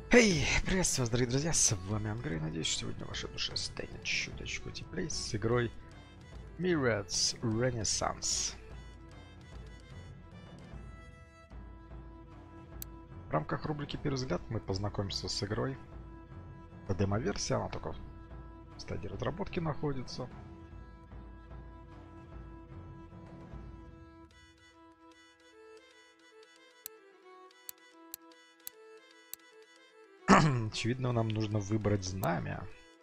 Эй, приветствую вас, дорогие друзья, с вами Андрей. Надеюсь, что сегодня в вашей душе станет чуточку теплее с игрой Myriads Renaissance. В рамках рубрики «Первый взгляд» мы познакомимся с игрой. Это демо-версия, она только в стадии разработки находится. Очевидно, нам нужно выбрать знамя.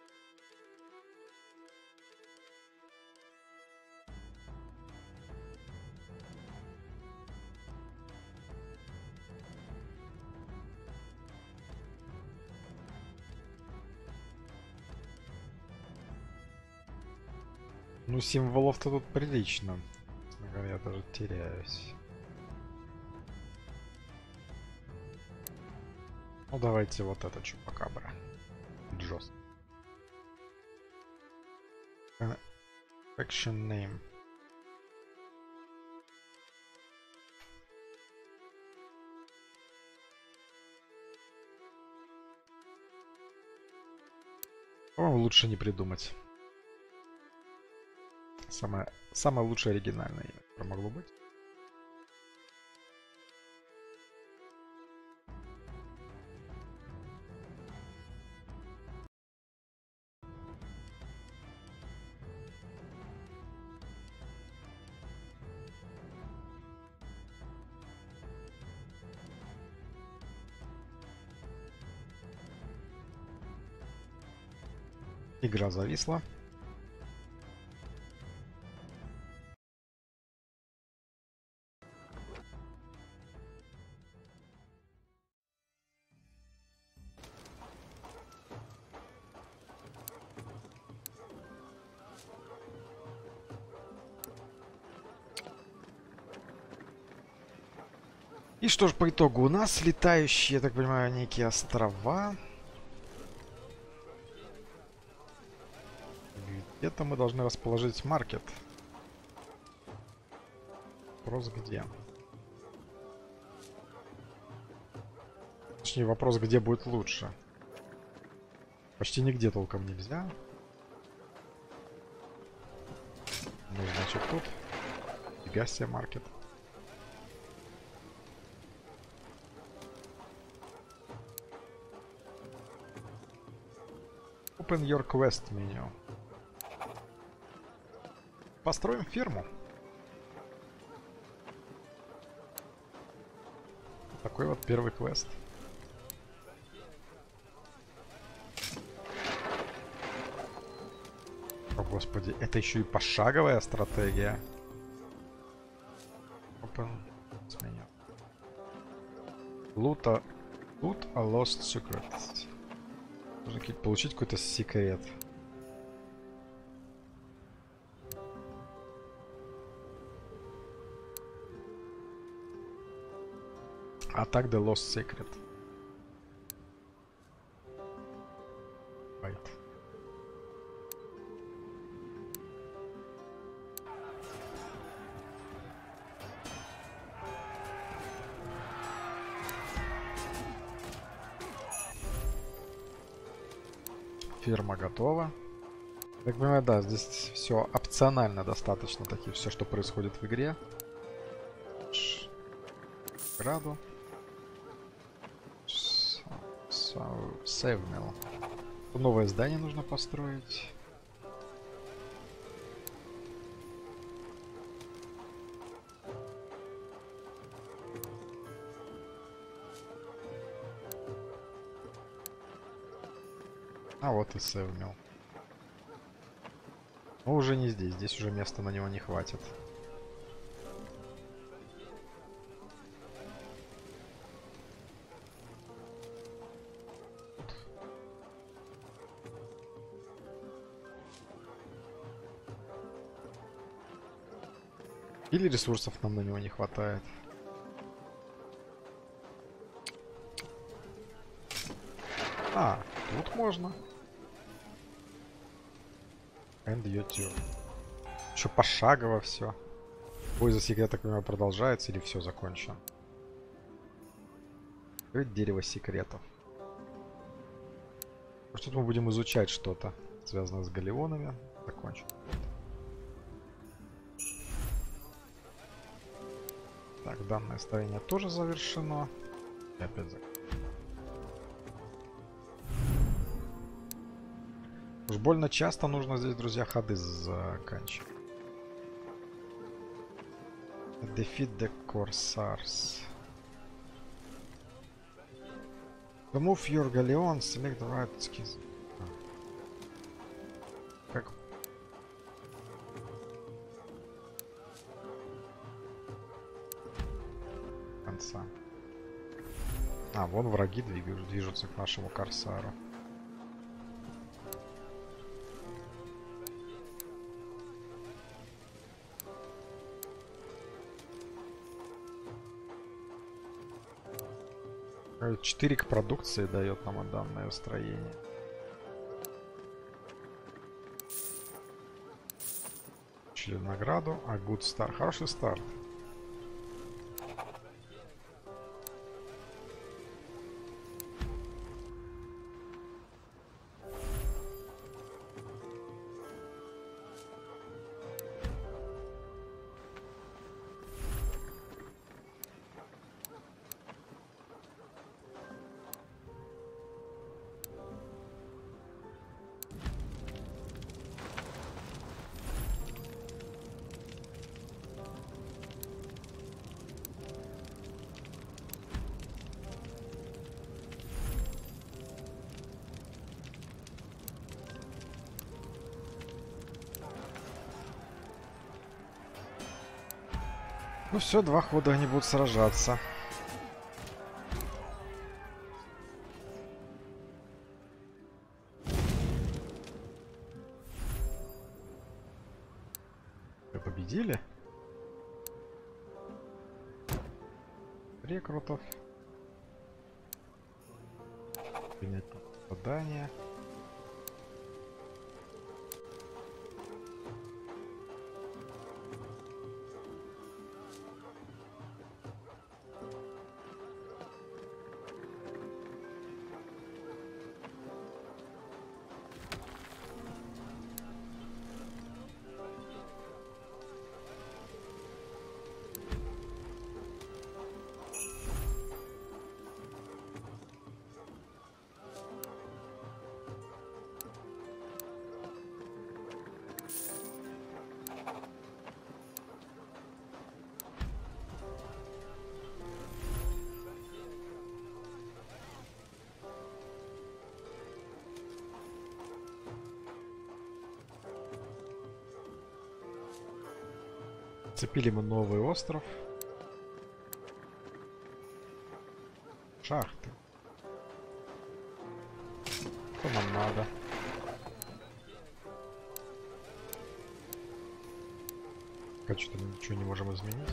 Ну, символов-то тут прилично. Честно говоря, я даже теряюсь. Ну, давайте вот это чупакабра. Джос. Faction name. По-моему, лучше не придумать. Самое лучшее оригинальное имя, которое могло быть. Игра зависла. И что ж, по итогу у нас летающие, я так понимаю, некие острова. Где-то мы должны расположить маркет. Вопрос где? Точнее, вопрос, где будет лучше. Почти нигде толком нельзя. Ну, значит, тут. Фига себе маркет. Open your quest меню. Построим ферму. Такой вот первый квест. О господи, это еще и пошаговая стратегия. Open меню. Loot a lost secret. Нужно получить какой-то секрет. Attack the lost secret. Right. Ферма готова. Так понимаю, да, здесь все опционально достаточно, такие все, что происходит в игре. Граду. Сейвмил. Новое здание нужно построить. А вот и сейвмил. Но уже не здесь. Здесь уже места на него не хватит. Или ресурсов нам на него не хватает. А, тут можно. And YouTube. Еще пошагово все. Бой за секрет, так понимаю, продолжается или все закончено? Открыть дерево секретов. Тут мы будем изучать что-то, связанное с галеонами. Закончим. Так, данное строение тоже завершено. И опять уж больно часто нужно здесь, друзья, ходы заканчивать. Defeat the Corsairs. Remove your galleons, select the right skills. Как? Конца. А, вон враги движутся к нашему Корсару. Четыре к продукции дает нам данное строение. Получили награду. А good start. Хороший старт. Ну все, два хода они будут сражаться. Вы победили? Рекрутов. Принять задание. Цепили мы новый остров. Шахты. Что нам надо? Как что-то мы ничего не можем изменить.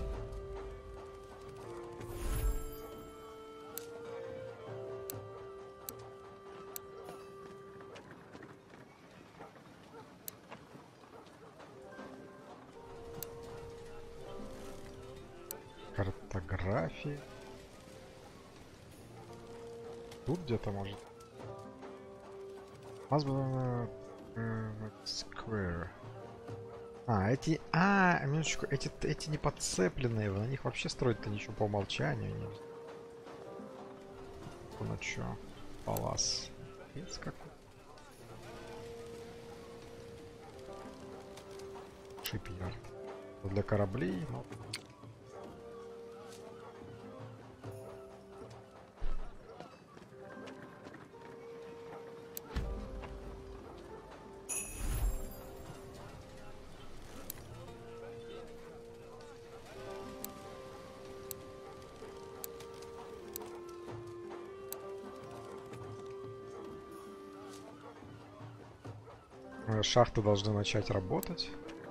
Картографии. Тут где-то может. Square. Минуточку, эти не подцепленные, на них вообще строить-то ничего по умолчанию не. Ну чё, палас. Какой? Шипьярд. Для кораблей, ну. Шахты должны начать работать.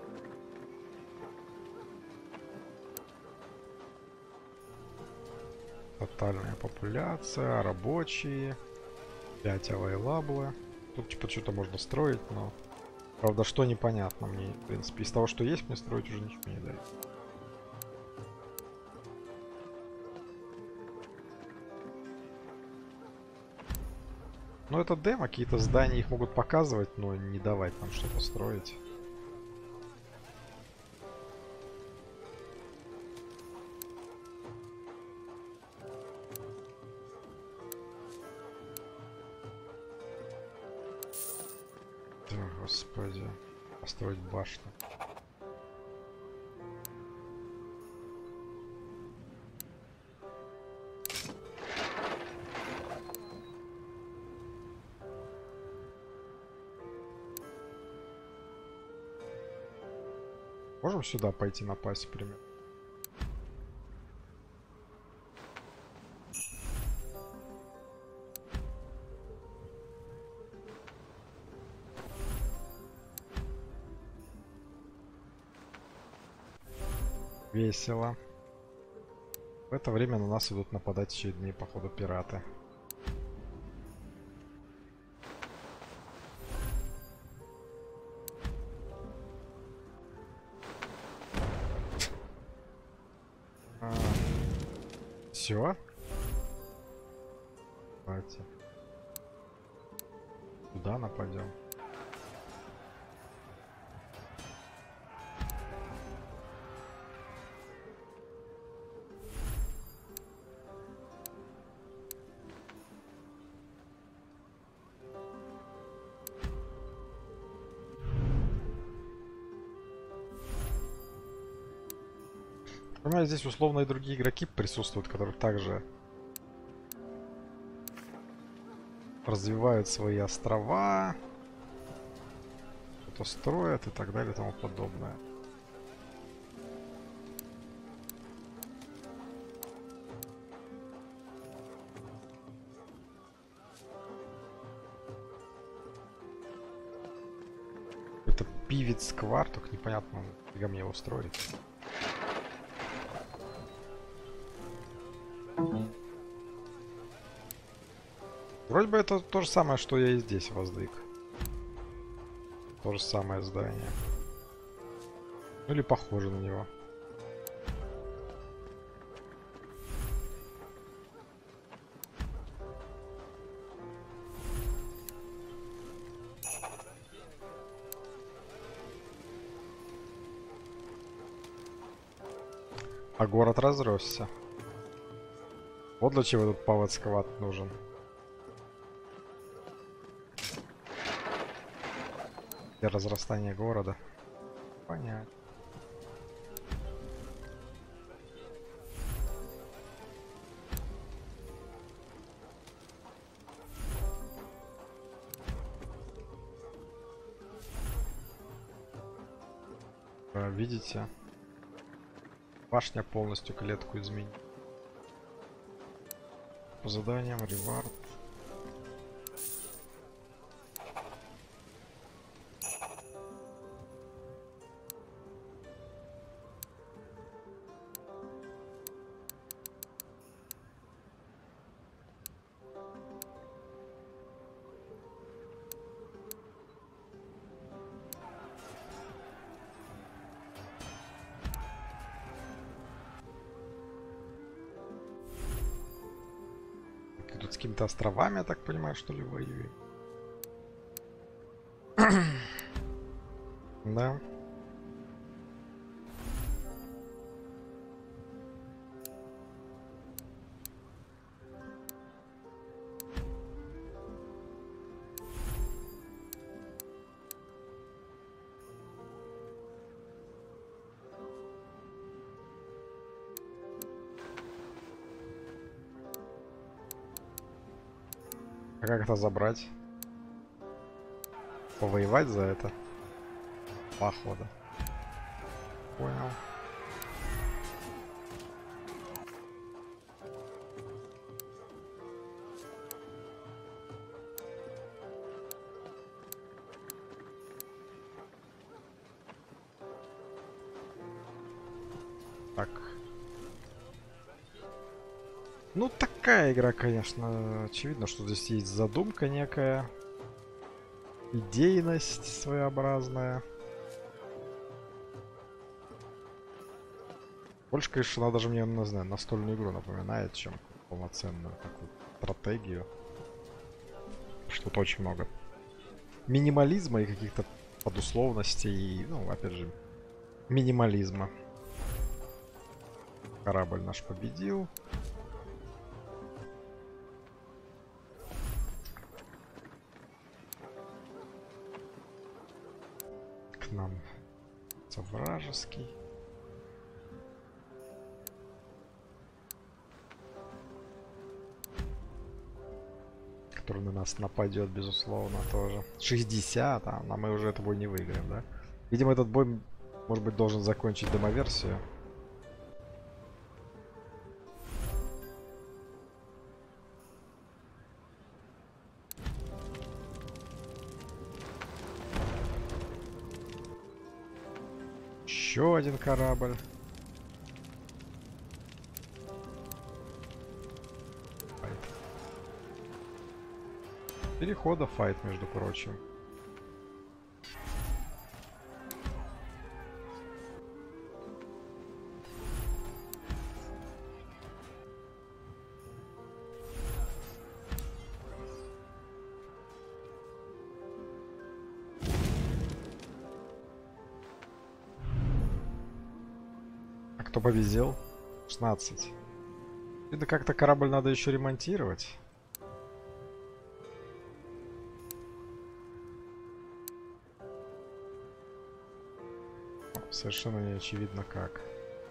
Тотальная популяция, рабочие, 5 авайлаблы. Тут типа что-то можно строить, но... Правда, что непонятно мне, в принципе. Из того, что есть, мне строить уже ничего не дает. Ну это демо, какие-то здания их могут показывать, но не давать нам что-то строить. Да, господи. Построить башню. Можем сюда пойти напасть, например? Весело. В это время на нас идут нападать очередные, походу, пираты. Все? Давайте. Туда нападем. Понимаю, здесь условно и другие игроки присутствуют, которые также развивают свои острова, что-то строят и так далее и тому подобное. Это пивец Сквар, только непонятно, где мне его строить. Вроде бы это то же самое, что я и здесь воздвиг. То же самое здание. Ну или похоже на него. А город разросся. Вот для чего тут паводсквад нужен. Для разрастания города. Понятно. Видите? Башня полностью клетку изменит. По заданиям, ревард. Тут с какими-то островами, я так понимаю, что ли, воюет. Да. А как это забрать? Повоевать за это? Походу. Понял. Так. Ну, такая игра, конечно. Очевидно, что здесь есть задумка некая. Идейность своеобразная. Больше, конечно, она даже мне, не знаю, настольную игру напоминает, чем полноценную такую стратегию. Что-то очень много минимализма и каких-то подусловностей. Ну, опять же, минимализма. Корабль наш победил. К нам вражеский. Который на нас нападет, безусловно, тоже. 60, а мы уже этот бой не выиграем, да? Видимо, этот бой, может быть, должен закончить демоверсию. Еще один корабль. Файт. Перехода файт, между прочим. Кто победил? 16. Видно, как-то корабль надо еще ремонтировать. Совершенно не очевидно как.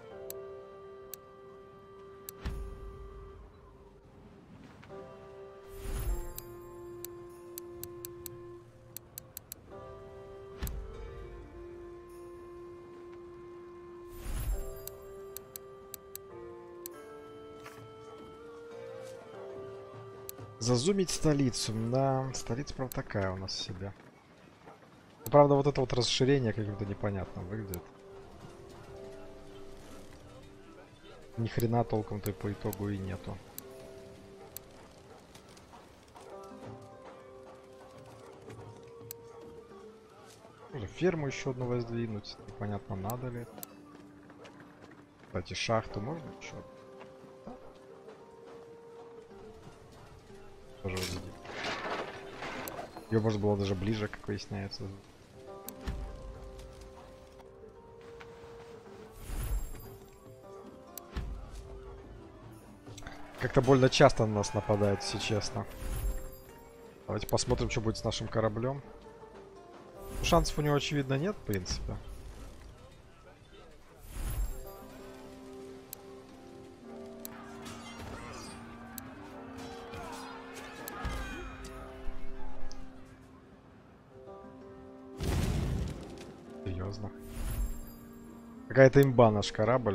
Зазумить столицу. Да, столица, правда, такая у нас себе. Правда, вот это вот расширение каким-то непонятным выглядит. Ни хрена толком-то по итогу и нету. Можно ферму еще одну воздвинуть. Непонятно, надо ли. Кстати, шахту можно еще? Тоже возведить. Ее можно было даже ближе, как выясняется. Как-то больно часто на нас нападают, если честно. Давайте посмотрим, что будет с нашим кораблем. Шансов у него, очевидно, нет, в принципе. Серьезно. Какая-то имба наш корабль.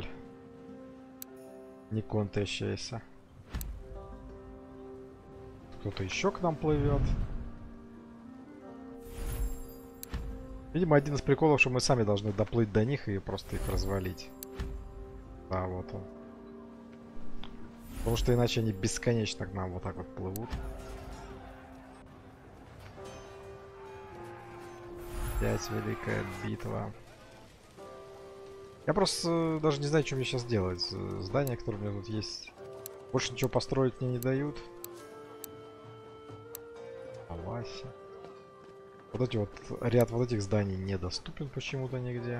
Не контащаяся. Кто-то еще к нам плывет. Видимо, один из приколов, что мы сами должны доплыть до них и просто их развалить. Да, вот он. Потому что иначе они бесконечно к нам вот так вот плывут. Опять великая битва. Я просто даже не знаю, что мне сейчас делать. Здания, которые у меня тут есть, больше ничего построить мне не дают. Алася. Вот эти вот, ряд вот этих зданий недоступен почему-то нигде.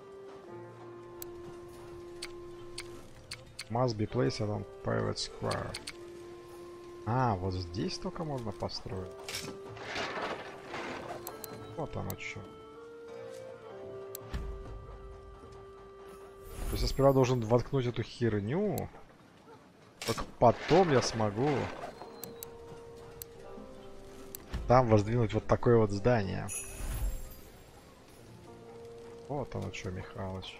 Must be placed on Pirate Square. А, вот здесь только можно построить. Вот оно что. То есть я сперва должен воткнуть эту херню. Только потом я смогу там воздвинуть вот такое вот здание. Вот оно что, Михалыч.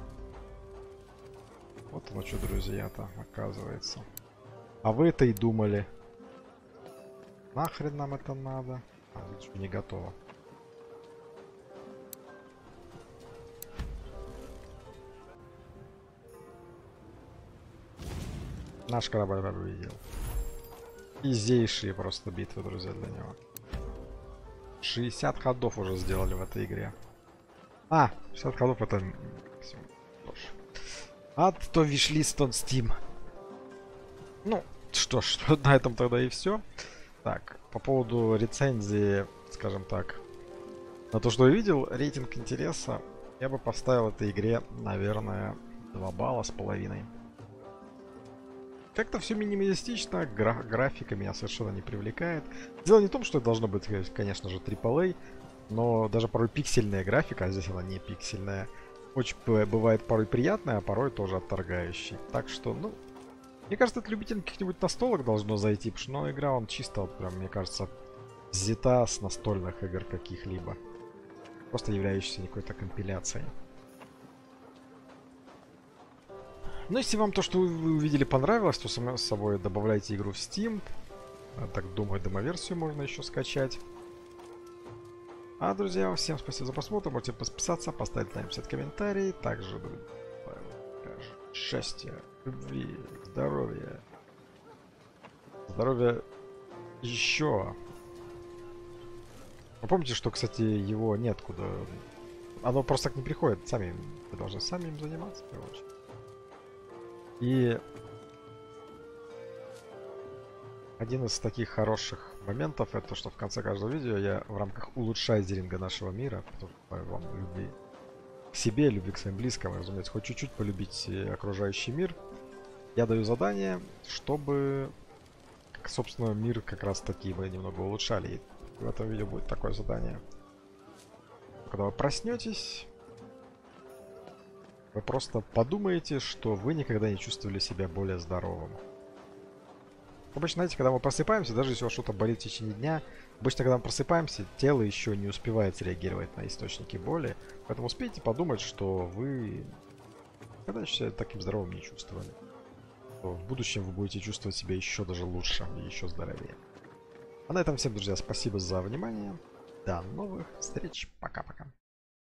Вот оно что, друзья-то, оказывается. А вы это и думали. Нахрен нам это надо? А, видишь, не готово. Наш корабль победил. Изейшие просто битвы, друзья, для него. 60 ходов уже сделали в этой игре. А, 60 ходов это... А то вишлист on Steam. Ну, что ж, на этом тогда и все. Так, по поводу рецензии, скажем так, на то, что я видел, рейтинг интереса, я бы поставил этой игре, наверное, 2 балла с половиной. Как-то все минималистично, графика меня совершенно не привлекает. Дело не в том, что это должно быть, конечно же, AAA, но даже порой пиксельная графика, а здесь она не пиксельная, очень бывает порой приятная, а порой тоже отторгающей. Так что, ну, мне кажется, это любителям каких-нибудь настолок должно зайти, потому что, ну, игра, он чисто, вот прям, мне кажется, взята с настольных игр каких-либо. Просто являющейся какой-то компиляцией. Ну, если вам то, что вы увидели, понравилось, то само собой добавляйте игру в Steam. Я так думаю, демоверсию можно еще скачать. А, друзья, всем спасибо за просмотр. Можете подписаться, поставить лайк, писать комментарий. Также счастья, любви, здоровья. Здоровья еще. Вы помните, что, кстати, его нет куда. Оно просто так не приходит. Сами, вы должны сами им заниматься, в первую очередь. И один из таких хороших моментов это, что в конце каждого видео я в рамках улучшайзеринга нашего мира, потому что вам любви к себе, любви к своим близким, разумеется, хоть чуть-чуть полюбить окружающий мир, я даю задание, чтобы, собственно, мир как раз таки мы немного улучшали. И в этом видео будет такое задание. Когда вы проснетесь, вы просто подумаете, что вы никогда не чувствовали себя более здоровым. Обычно, знаете, когда мы просыпаемся, даже если у вас что-то болит в течение дня, обычно, когда мы просыпаемся, тело еще не успевает реагировать на источники боли. Поэтому успейте подумать, что вы никогда себя таким здоровым не чувствовали. То в будущем вы будете чувствовать себя еще даже лучше и еще здоровее. А на этом всем, друзья, спасибо за внимание. До новых встреч. Пока-пока.